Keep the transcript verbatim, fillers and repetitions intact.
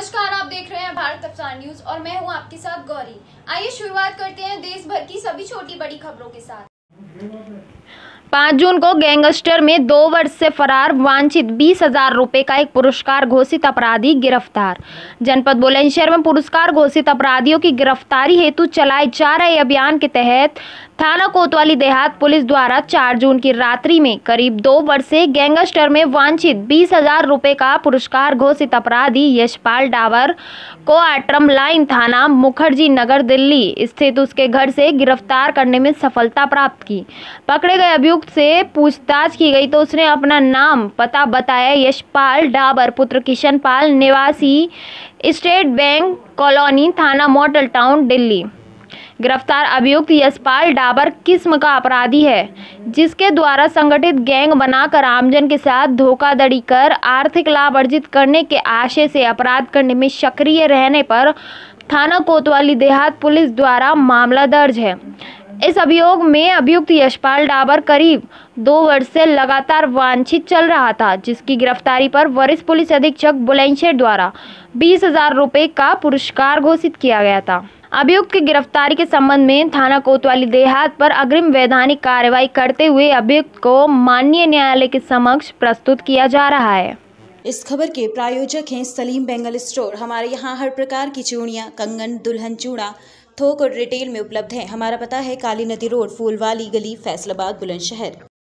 नमस्कार, आप देख रहे हैं भारत अफसान न्यूज और मैं हूं आपके साथ गौरी। आइए शुरुआत करते हैं देश भर की सभी छोटी बड़ी खबरों के साथ। पाँच जून को गैंगस्टर में दो वर्ष से फरार वांछित बीस हजार रुपये का एक पुरस्कार घोषित अपराधी गिरफ्तार। जनपद बुलंदशहर में पुरस्कार घोषित अपराधियों की गिरफ्तारी हेतु चलाए जा रहे अभियान के तहत थाना कोतवाली देहात पुलिस द्वारा चार जून की रात्रि में करीब दो वर्ष से गैंगस्टर में वांछित बीस हजार रुपये का पुरस्कार घोषित अपराधी यशपाल डावर को आट्रम लाइन थाना मुखर्जी नगर दिल्ली स्थित उसके घर से गिरफ्तार करने में सफलता प्राप्त की। पकड़े गए अभियुक्त से पूछताछ की गई तो उसने अपना नाम पता बताया यशपाल डावर पुत्र किशन पाल निवासी स्टेट बैंक कॉलोनी थाना मॉडल टाउन दिल्ली। गिरफ्तार अभियुक्त यशपाल डाबर किस्म का अपराधी है जिसके द्वारा संगठित गैंग बनाकर आमजन के साथ धोखाधड़ी कर आर्थिक लाभ अर्जित करने के आशय से अपराध करने में सक्रिय रहने पर थाना कोतवाली देहात पुलिस द्वारा मामला दर्ज है। इस अभियोग में अभियुक्त यशपाल डाबर करीब दो वर्ष से लगातार वांछित चल रहा था, जिसकी गिरफ्तारी पर वरिष्ठ पुलिस अधीक्षक बुलंदशहर द्वारा बीस हजार रुपये का पुरस्कार घोषित किया गया था। अभियुक्त की गिरफ्तारी के संबंध में थाना कोतवाली देहात पर अग्रिम वैधानिक कार्रवाई करते हुए अभियुक्त को माननीय न्यायालय के समक्ष प्रस्तुत किया जा रहा है। इस खबर के प्रायोजक हैं सलीम बेंगल स्टोर। हमारे यहाँ हर प्रकार की चूड़ियाँ, कंगन, दुल्हन चूड़ा थोक और रिटेल में उपलब्ध है। हमारा पता है काली नदी रोड, फूलवाली गली, फैसलाबाद, बुलंदशहर।